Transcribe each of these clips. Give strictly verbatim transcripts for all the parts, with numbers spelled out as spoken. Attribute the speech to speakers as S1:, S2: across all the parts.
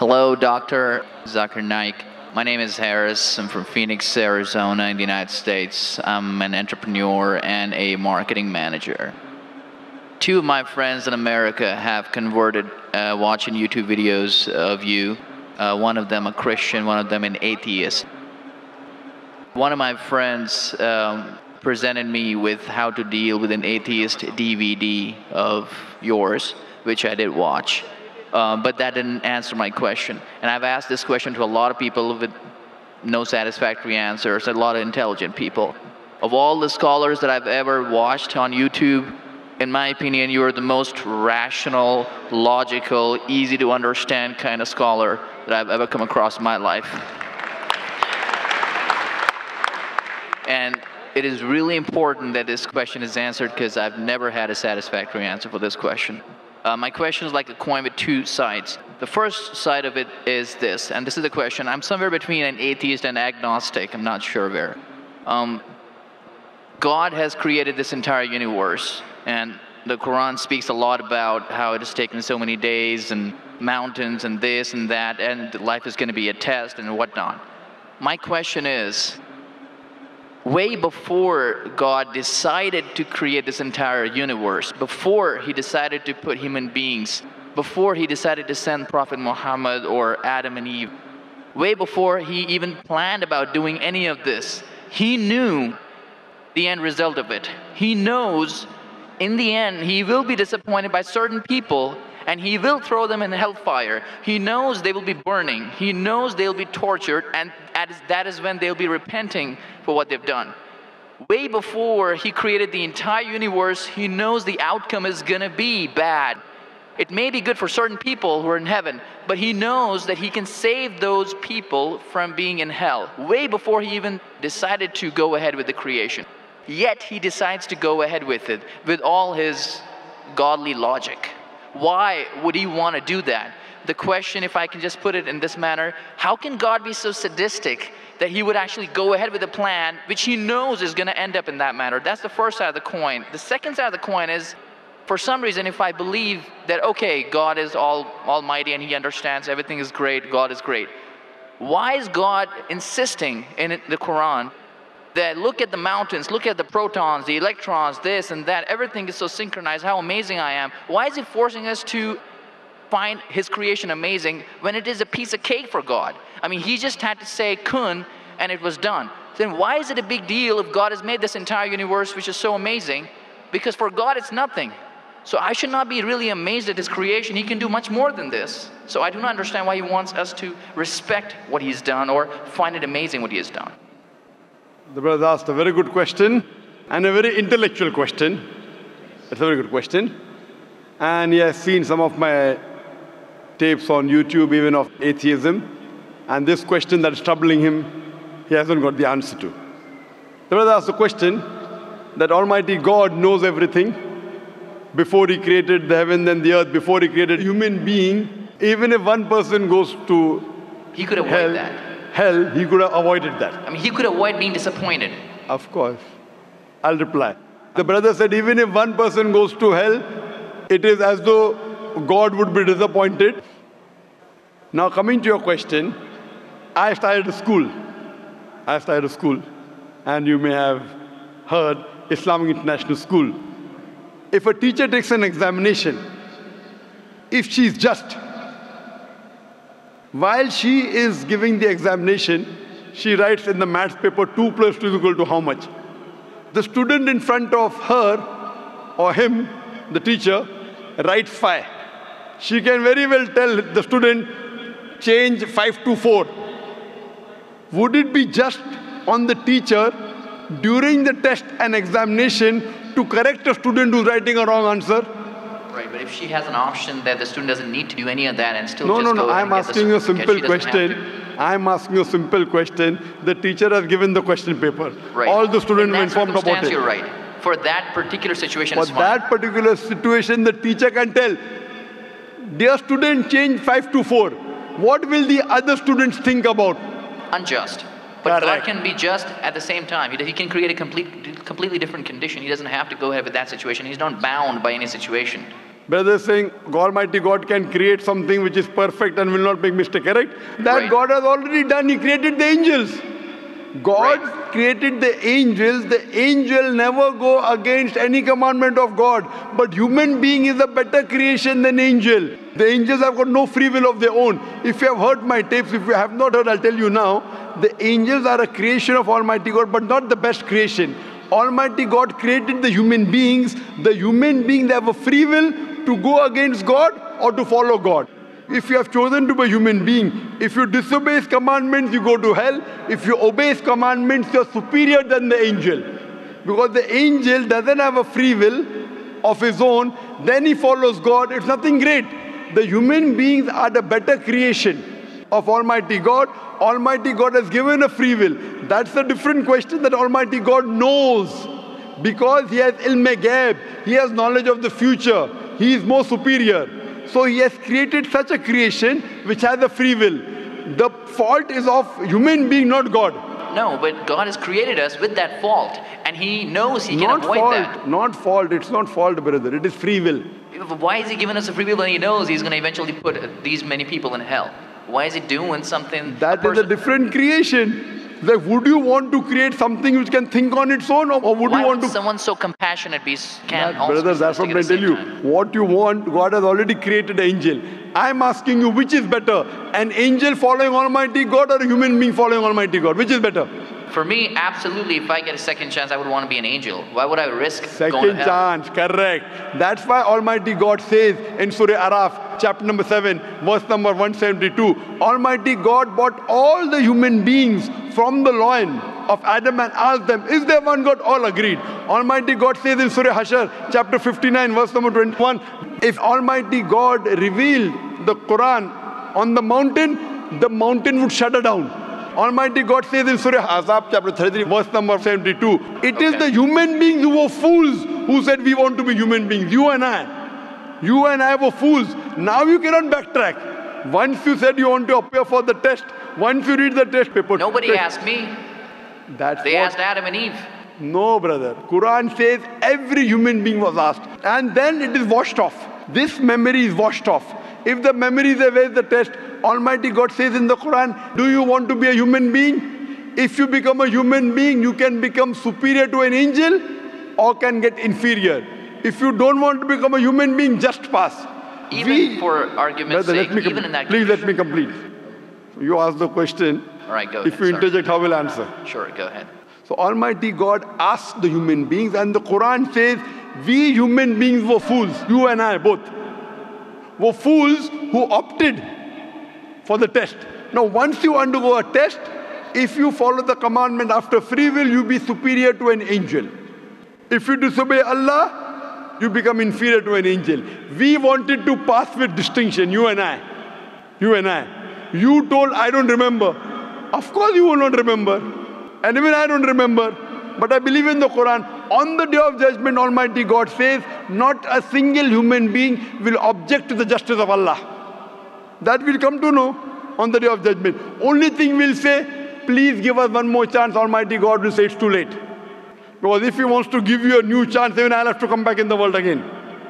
S1: Hello, Doctor Zakir Naik. My name is Harris. I'm from Phoenix, Arizona in the United States. I'm an entrepreneur and a marketing manager. Two of my friends in America have converted uh, watching YouTube videos of you. Uh, one of them a Christian, one of them an atheist. One of my friends um, presented me with how to deal with an atheist D V D of yours, which I did watch. Um, but that didn't answer my question. And I've asked this question to a lot of people with no satisfactory answers, a lot of intelligent people. Of all the scholars that I've ever watched on YouTube, in my opinion, you are the most rational, logical, easy to understand kind of scholar that I've ever come across in my life. And it is really important that this question is answered because I've never had a satisfactory answer for this question. Uh, my question is like a coin with two sides. The first side of it is this, and this is the question. I'm somewhere between an atheist and agnostic. I'm not sure where. Um, God has created this entire universe, and the Quran speaks a lot about how it has taken so many days and mountains and this and that, and life is going to be a test and whatnot. My question is, way before God decided to create this entire universe, before he decided to put human beings, before he decided to send Prophet Muhammad or Adam and Eve, way before he even planned about doing any of this, he knew the end result of it. He knows in the end he will be disappointed by certain people and he will throw them in hellfire. He knows they will be burning. He knows they'll be tortured, and that is when they'll be repenting for what they've done. Way before he created the entire universe, he knows the outcome is gonna be bad. It may be good for certain people who are in heaven, but he knows that he can save those people from being in hell. Way before he even decided to go ahead with the creation. Yet he decides to go ahead with it, with all his godly logic. Why would he want to do that? The question, if I can just put it in this manner, how can God be so sadistic that he would actually go ahead with a plan which he knows is going to end up in that manner? That's the first side of the coin. The second side of the coin is, for some reason, if I believe that, okay, God is all almighty and he understands everything is great, God is great. Why is God insisting in the Quran that look at the mountains, look at the protons, the electrons, this and that, everything is so synchronized, how amazing I am. Why is he forcing us to find his creation amazing when it is a piece of cake for God? I mean, he just had to say kun and it was done. Then why is it a big deal if God has made this entire universe which is so amazing? Because for God it's nothing. So I should not be really amazed at his creation. He can do much more than this. So I do not understand why he wants us to respect what he's done or find it amazing what he has done.
S2: The brother asked a very good question and a very intellectual question. It's a very good question. And he has seen some of my tapes on YouTube, even of atheism. And this question that is troubling him, he hasn't got the answer to. The brother asked the question that Almighty God knows everything before he created the heaven and the earth, before he created human being. Even if one person goes to
S1: he could avoid
S2: hell,
S1: that.
S2: Hell, he could have avoided that.
S1: I mean, he could avoid being disappointed.
S2: Of course. I'll reply. The brother said, even if one person goes to hell, it is as though God would be disappointed. Now, coming to your question, I started a school. I started a school. And you may have heard Islamic International School. If a teacher takes an examination, if she is just, while she is giving the examination, she writes in the maths paper two plus two is equal to how much? The student in front of her or him, the teacher, writes five. She can very well tell the student, change five to four. Would it be just on the teacher during the test and examination to correct a student who's writing a wrong answer?
S1: Right, but if she has an option that the student doesn't need to do any of that and still
S2: no,
S1: just
S2: no,
S1: go
S2: no,
S1: ahead
S2: I'm
S1: and get
S2: asking
S1: the
S2: a simple question.
S1: to.
S2: I'm asking a simple question. The teacher has given the question paper.
S1: Right.
S2: All the students were informed about it.
S1: You're right. For that particular situation,
S2: For
S1: it's fine.
S2: that particular situation, the teacher can tell, dear student, change five to four. What will the other students think about?
S1: Unjust. But
S2: Correct.
S1: God can be just at the same time. He, he can create a complete, completely different condition. He doesn't have to go ahead with that situation. He's not bound by any situation.
S2: Brother is saying Almighty God can create something which is perfect and will not make mistake, correct? That
S1: Right.
S2: God has already done. He created the angels. God
S1: Right.
S2: created the angels. The angel never go against any commandment of God. But human being is a better creation than angel. The angels have got no free will of their own. If you have heard my tapes, if you have not heard, I'll tell you now. The angels are a creation of Almighty God, but not the best creation. Almighty God created the human beings. The human beings have a free will to go against God or to follow God. If you have chosen to be a human being, if you disobey His commandments, you go to hell. If you obey His commandments, you're superior than the angel. Because the angel doesn't have a free will of his own, then he follows God. It's nothing great. The human beings are the better creation of Almighty God. Almighty God has given a free will. That's a different question that Almighty God knows. Because He has ilm-e ghaib, He has knowledge of the future. He is more superior. So He has created such a creation which has a free will. The fault is of human being, not God.
S1: No, but God has created us with that fault, and He knows He can
S2: Not
S1: avoid
S2: fault,
S1: that.
S2: not fault. It's not fault, brother. It is free will.
S1: Why is He giving us a free will when He knows He's going to eventually put these many people in hell? Why is He doing something?
S2: That is a
S1: person-
S2: different creation. Like, would you want to create something which can think on its own, or, or would
S1: Why
S2: you want
S1: would
S2: to?
S1: someone so compassionate be can
S2: That,
S1: also
S2: brother,
S1: be
S2: that's what
S1: sadistic
S2: I
S1: at the
S2: tell you.
S1: same time?
S2: What you want, God has already created an angel. I'm asking you, which is better? An angel following Almighty God or a human being following Almighty God? Which is better?
S1: For me, absolutely, if I get a second chance, I would want to be an angel. Why would I risk going to
S2: Second
S1: hell?
S2: chance, correct. That's why Almighty God says in Surah Araf, chapter number seven, verse number one seventy-two, Almighty God brought all the human beings from the loin of Adam and asked them, is there one God? All agreed. Almighty God says in Surah Hashar, chapter fifty-nine, verse number twenty-one, if Almighty God revealed the Quran on the mountain, the mountain would shudder down. Almighty God says in Surah Ahzab, chapter thirty-three, verse number seventy-two, it is
S1: Okay.
S2: the human beings who were fools who said we want to be human beings. You and I. You and I were fools. Now you cannot backtrack. Once you said you want to appear for the test, once you read the test paper.
S1: Nobody
S2: test,
S1: asked me.
S2: That's
S1: They
S2: what,
S1: asked Adam and Eve.
S2: No, brother. Quran says every human being was asked. And then it is washed off. This memory is washed off. If the memory is there, where is the test? Almighty God says in the Quran, do you want to be a human being? If you become a human being, you can become superior to an angel or can get inferior. If you don't want to become a human being, just pass.
S1: Even
S2: We-
S1: for argument's
S2: Brother,
S1: sake,
S2: let me
S1: even
S2: com-
S1: in that
S2: please let
S1: condition.
S2: me complete. You ask the question.
S1: All right, go
S2: If
S1: ahead.
S2: you
S1: sorry.
S2: interject, how will I answer?
S1: Sure, go ahead.
S2: So Almighty God asked the human beings, and the Quran says, we human beings were fools, you and I both, were fools who opted for the test. Now once you undergo a test, if you follow the commandment after free will, you be superior to an angel. If you disobey Allah, you become inferior to an angel. We wanted to pass with distinction, you and I. You and I. You told, I don't remember. Of course you will not remember. And even I don't remember. But I believe in the Quran. On the day of judgment, Almighty God says, not a single human being will object to the justice of Allah. That we'll come to know on the day of judgment. Only thing we'll say, please give us one more chance. Almighty God will say it's too late. Because if He wants to give you a new chance, even I'll have to come back in the world again.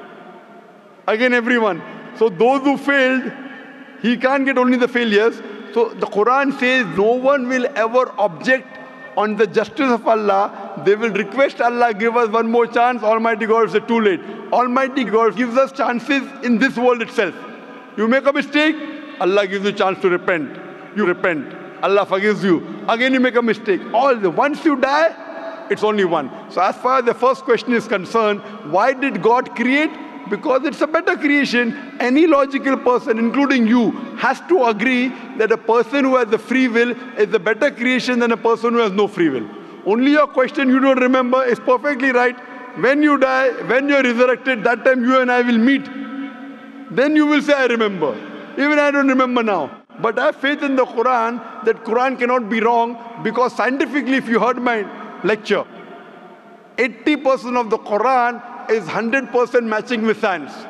S2: Again, everyone. So those who failed, He can't get only the failures. So the Quran says no one will ever object on the justice of Allah. They will request Allah, give us one more chance. Almighty God will say too late. Almighty God gives us chances in this world itself. You make a mistake, Allah gives you a chance to repent. You repent. Allah forgives you. Again you make a mistake. All the, once you die, it's only one. So as far as the first question is concerned, why did God create? Because it's a better creation. Any logical person, including you, has to agree that a person who has the free will is a better creation than a person who has no free will. Only your question you don't remember is perfectly right. When you die, when you're resurrected, that time you and I will meet. Then you will say, I remember. Even I don't remember now. But I have faith in the Quran that Quran cannot be wrong, because scientifically, if you heard my lecture, eighty percent of the Quran is one hundred percent matching with science.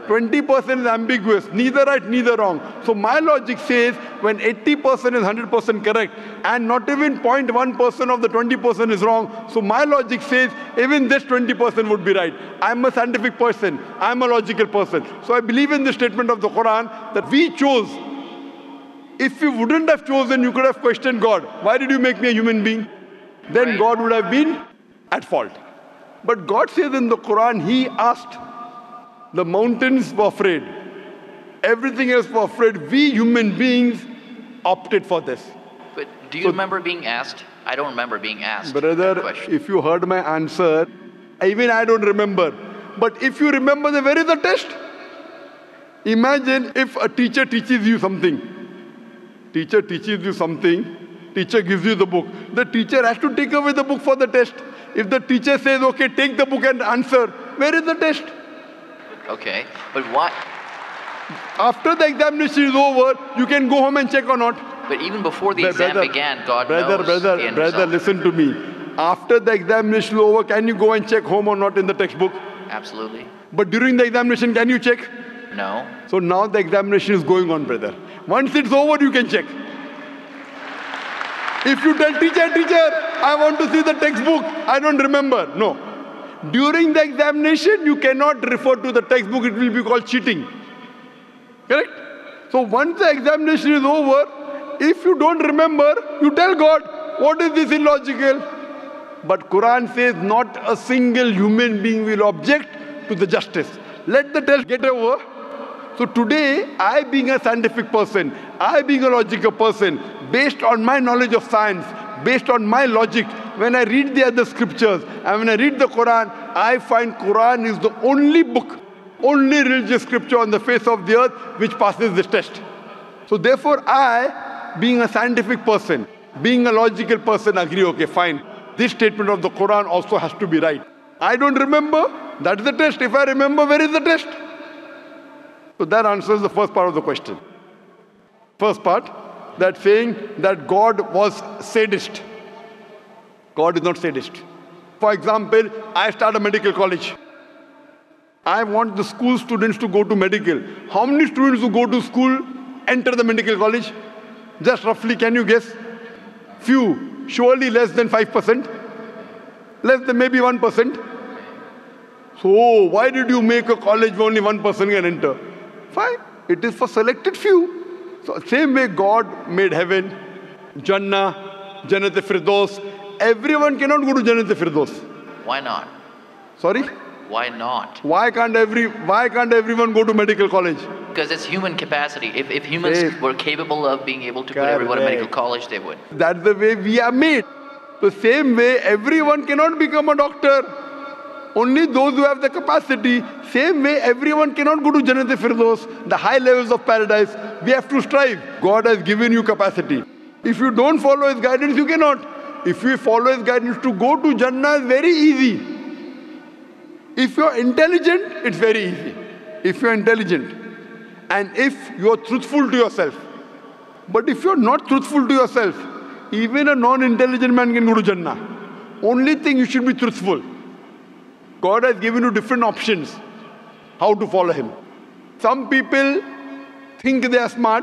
S2: twenty percent is ambiguous, neither right, neither wrong. So my logic says when eighty percent is one hundred percent correct and not even zero point one percent of the twenty percent is wrong, so my logic says even this twenty percent would be right. I'm a scientific person, I'm a logical person. So I believe in the statement of the Quran that we chose. If you wouldn't have chosen, you could have questioned God. Why did you make me a human being? Then
S1: Right.
S2: God would have been at fault. But God says in the Quran, He asked, the mountains were afraid. Everything else was afraid. We human beings opted for this.
S1: But do you
S2: So-
S1: remember being asked? I don't remember being asked that
S2: Brother,
S1: question.
S2: if you heard my answer, even I don't remember. But if you remember, then where is the test? Imagine if a teacher teaches you something. Teacher teaches you something. Teacher gives you the book. The teacher has to take away the book for the test. If the teacher says, okay, take the book and answer, where is the test?
S1: Okay, but why?
S2: After the examination is over, you can go home and check or not.
S1: But even before the
S2: Bro-
S1: exam
S2: brother,
S1: began, God
S2: brother,
S1: knows
S2: brother,
S1: the end
S2: brother,
S1: result.
S2: listen to me. After the examination is over, can you go and check home or not in the textbook?
S1: Absolutely.
S2: But during the examination, can you check?
S1: No.
S2: So now the examination is going on, brother. Once it's over, you can check. If you tell teacher, teacher, I want to see the textbook, I don't remember. No. During the examination, you cannot refer to the textbook, it will be called cheating. Correct? So once the examination is over, if you don't remember, you tell God, what is this illogical? But Quran says not a single human being will object to the justice. Let the test get over. So today, I being a scientific person, I being a logical person, based on my knowledge of science, based on my logic, when I read the other scriptures and when I read the Quran, I find Quran is the only book, only religious scripture on the face of the earth which passes this test. So therefore I, being a scientific person, being a logical person, agree, okay, fine. This statement of the Quran also has to be right. I don't remember, that's the test. If I remember, where is the test? So that answers the first part of the question. First part, that saying that God was sadist. God is not sadist. For example, I start a medical college. I want the school students to go to medical. How many students who go to school enter the medical college? Just roughly, can you guess? Few. Surely less than five percent. Less than maybe one percent. So why did you make a college where only one person can enter? Fine. It is for selected few. So same way God made heaven, Jannah, Jannat-e-Firdaus. Everyone cannot go to Jannat-e-Firdaus.
S1: Why not?
S2: Sorry?
S1: Why not?
S2: Why can't every why can't everyone go to medical college?
S1: Because it's human capacity. If, if humans
S2: Hey.
S1: were capable of being able to put everyone in medical
S2: Correct.
S1: college, they would.
S2: That's the way we are made. The same way everyone cannot become a doctor. Only those who have the capacity. Same way everyone cannot go to Jannat-e-Firdaus, the high levels of paradise. We have to strive. God has given you capacity. If you don't follow His guidance, you cannot. If you follow His guidance, to go to Jannah is very easy. If you're intelligent, it's very easy. If you're intelligent and if you're truthful to yourself. But if you're not truthful to yourself, even a non-intelligent man can go to Jannah. Only thing, you should be truthful. God has given you different options how to follow Him. Some people think they are smart.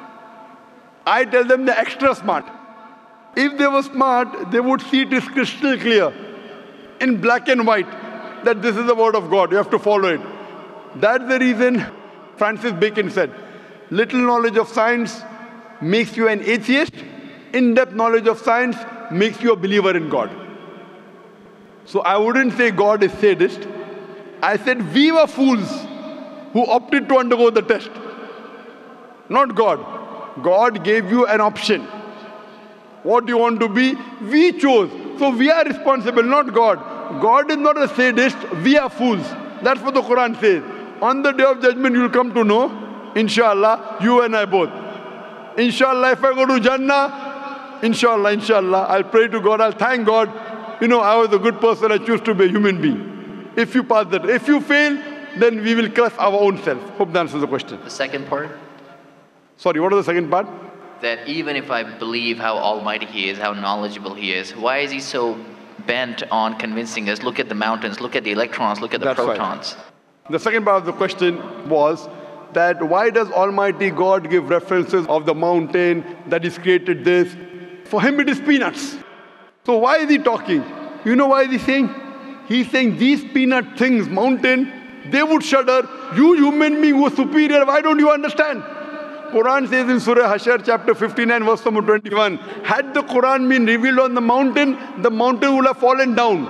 S2: I tell them they're extra smart. If they were smart, they would see it is crystal clear in black and white that this is the word of God. You have to follow it. That's the reason Francis Bacon said, little knowledge of science makes you an atheist. In-depth knowledge of science makes you a believer in God. So I wouldn't say God is sadist. I said we were fools who opted to undergo the test. Not God. God gave you an option. What do you want to be? We chose. So we are responsible, not God. God is not a sadist. We are fools. That's what the Quran says. On the day of judgment, you will come to know, inshallah, you and I both. Inshallah, if I go to Jannah, inshallah, inshallah, I'll pray to God, I'll thank God. You know, I was a good person, I choose to be a human being. If you pass that, if you fail, then we will curse our own self. Hope that answers the question.
S1: The second part,
S2: Sorry, what is the second part?
S1: that even if I believe how almighty He is, how knowledgeable He is, why is He so bent on convincing us, look at the mountains, look at the electrons, look at the
S2: That's right.
S1: protons?
S2: The second part of the question was that why does Almighty God give references of the mountain that He's created this? For Him it is peanuts. So why is He talking? You know why is He saying? He's saying these peanut things, mountain, they would shudder. You human being who are superior, why don't you understand? Quran says in Surah Hashar chapter fifty-nine verse number twenty-one, had the Quran been revealed on the mountain, the mountain would have fallen down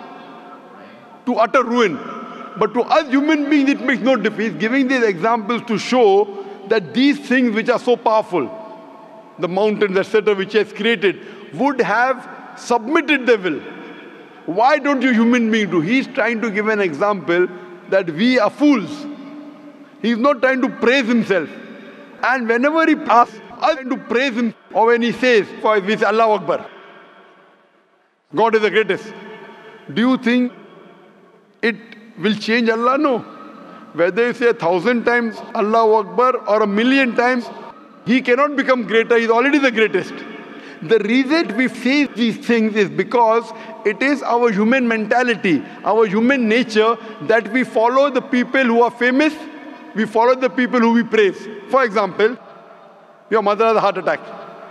S2: to utter ruin. But to us human beings it makes no difference. He's giving these examples to show that these things which are so powerful, the mountains, et cetera, which He has created, would have submitted their will. Why don't you human beings do? He's trying to give an example that we are fools. He's not trying to praise Himself. And whenever He asks us to praise Him, or when He says, for we say Allahu Akbar, God is the greatest. Do you think it will change Allah? No. Whether you say a thousand times Allahu Akbar or a million times, He cannot become greater. He's already the greatest. The reason we say these things is because it is our human mentality, our human nature, that we follow the people who are famous, we follow the people who we praise. For example, your mother has a heart attack.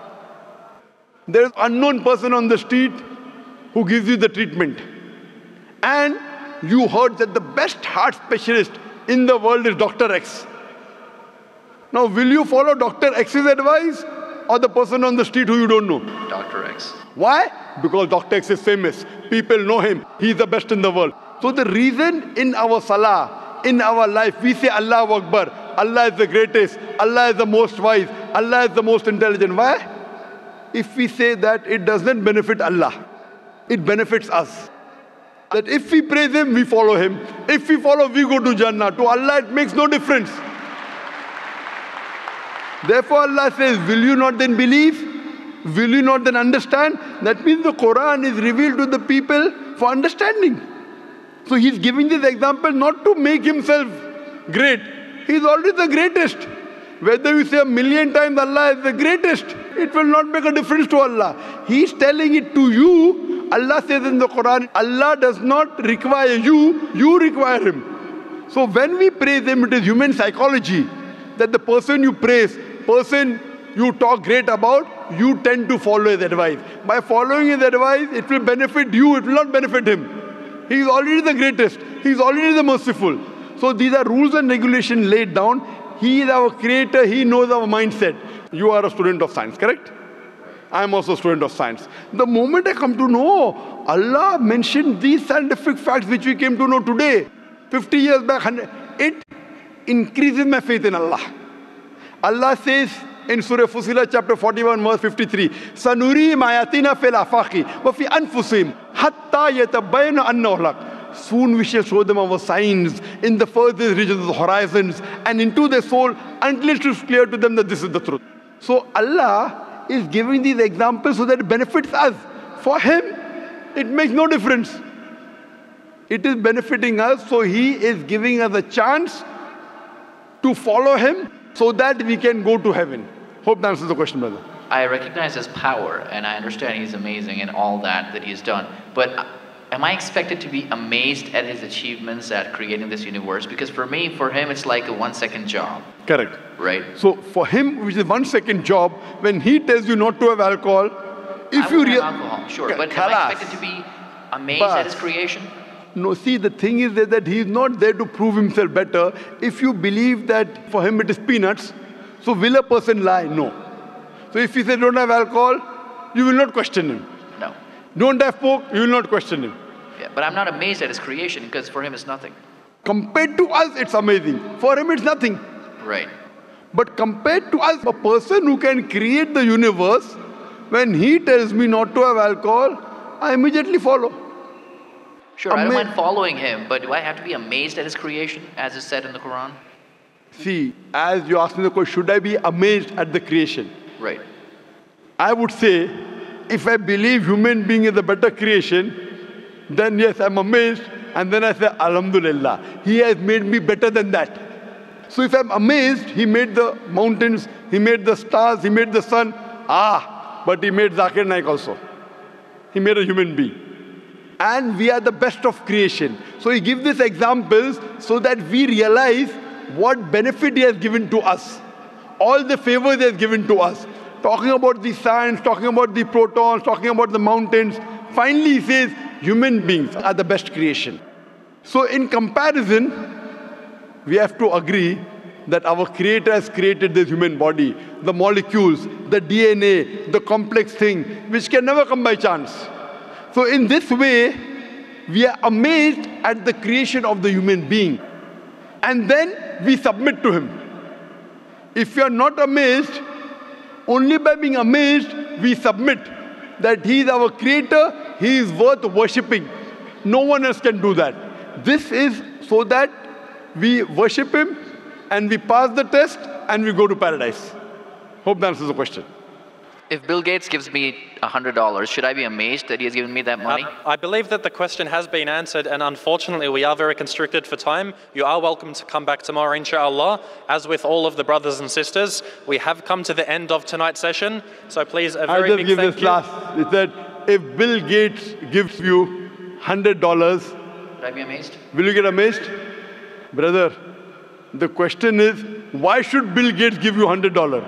S2: There is an unknown person on the street who gives you the treatment. And you heard that the best heart specialist in the world is Doctor X. Now, will you follow Doctor X's advice or the person on the street who you don't know?
S1: Doctor X.
S2: Why? Because Doctor X is famous. People know him. He's the best in the world. So the reason in our salah, in our life, we say Allahu Akbar, Allah is the greatest, Allah is the most wise, Allah is the most intelligent. Why? If we say that, it doesn't benefit Allah. It benefits us. That if we praise Him, we follow Him. If we follow, we go to Jannah. To Allah, it makes no difference. Therefore, Allah says, will you not then believe? Will you not then understand? That means the Quran is revealed to the people for understanding. So He's giving this example not to make Himself great. He's already the greatest. Whether you say a million times Allah is the greatest, it will not make a difference to Allah. He's telling it to you. Allah says in the Quran, Allah does not require you, you require Him. So when we praise Him, it is human psychology that the person you praise, person you talk great about, you tend to follow His advice. By following His advice, it will benefit you, it will not benefit Him. He is already the greatest. He is already the merciful. So these are rules and regulations laid down. He is our creator. He knows our mindset. You are a student of science, correct? I am also a student of science. The moment I come to know, Allah mentioned these scientific facts which we came to know today, fifty years back, it increases my faith in Allah. Allah says in Surah Fusilat chapter forty-one verse fifty-three, Sanuri mayatina fil afaqi wa fi anfusihim hatta yatabayyana annahu al-haq. Soon we shall show them our signs in the furthest regions of the horizons and into their soul until it is clear to them that this is the truth. So Allah is giving these examples so that it benefits us. For Him, it makes no difference. It is benefiting us, so He is giving us a chance to follow Him so that we can go to heaven. Hope that answers the question, brother.
S1: I recognize His power, and I understand He's amazing and all that that He's done. But am I expected to be amazed at His achievements at creating this universe? Because for me, for Him, it's like a one-second job.
S2: Correct.
S1: Right?
S2: So for Him, which is one-second job, when He tells you not to have alcohol, if
S1: I
S2: you
S1: have alcohol, sure. But am I expected to be amazed
S2: but,
S1: at His creation?
S2: No, see, the thing is that, that He is not there to prove Himself better. If you believe that for Him it is peanuts, so will a person lie? No. So if He says don't have alcohol, you will not question Him.
S1: No.
S2: Don't have pork, you will not question Him.
S1: Yeah, but I'm not amazed at His creation because for Him it's nothing.
S2: Compared to us, it's amazing. For Him, it's nothing.
S1: Right.
S2: But compared to us, a person who can create the universe, when he tells me not to have alcohol, I immediately follow.
S1: Sure, Ama I don't mind following Him, but do I have to be amazed at His creation, as is said in the Quran?
S2: See, as you asked me the question, should I be amazed at the creation?
S1: Right.
S2: I would say, if I believe human being is a better creation, then yes, I'm amazed, and then I say, Alhamdulillah, He has made me better than that. So if I'm amazed, He made the mountains, He made the stars, He made the sun. Ah, but He made Zakir Naik also. He made a human being. and we are the best of creation. So he gives these examples so that we realize what benefit he has given to us, all the favors he has given to us. Talking about the science, talking about the protons, talking about the mountains. Finally, he says, human beings are the best creation. So in comparison, we have to agree that our Creator has created this human body, the molecules, the D N A, the complex thing, which can never come by chance. So in this way, we are amazed at the creation of the human being. And then we submit to him. If you are not amazed, only by being amazed, we submit that he is our Creator, he is worth worshipping. No one else can do that. This is so that we worship him and we pass the test and we go to paradise. Hope that answers the question.
S1: If Bill Gates gives me one hundred dollars, should I be amazed that he has given me that money?
S3: Uh, I believe that the question has been answered, and unfortunately we are very constricted for time. You are welcome to come back tomorrow, inshallah. As with all of the brothers and sisters, we have come to the end of tonight's session, so please a very
S2: I'll just
S3: big
S2: give
S3: thank
S2: this
S3: you.
S2: last. It said, if Bill Gates gives you one hundred dollars,
S1: Should I be amazed?
S2: will you get amazed? Brother, the question is, why should Bill Gates give you one hundred dollars?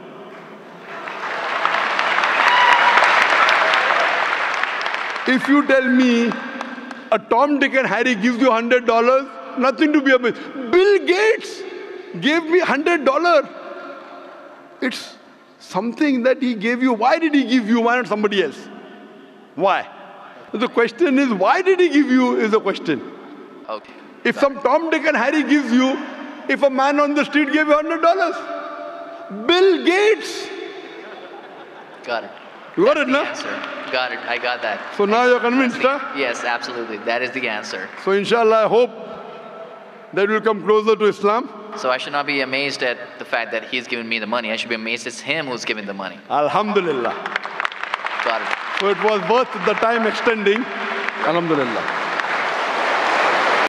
S2: If you tell me a Tom, Dick and Harry gives you one hundred dollars, nothing to be amazed. Bill Gates gave me one hundred dollars. It's something that he gave you. Why did he give you? Why not somebody else? Why? The question is, why did he give you is the question.
S1: Okay.
S2: If some Tom, Dick and Harry gives you, if a man on the street gave you one hundred dollars, Bill Gates.
S1: Got it.
S2: You got
S1: That's
S2: it,
S1: the
S2: no?
S1: answer. Got it. I got that.
S2: So now you're convinced,
S1: That's
S2: huh?
S1: the- Yes, absolutely. That is the answer.
S2: So inshallah, I hope that we'll come closer to Islam.
S1: So I should not be amazed at the fact that he's given me the money. I should be amazed it's him who's giving the money.
S2: Alhamdulillah.
S1: Got it.
S2: So it was worth the time extending. Alhamdulillah.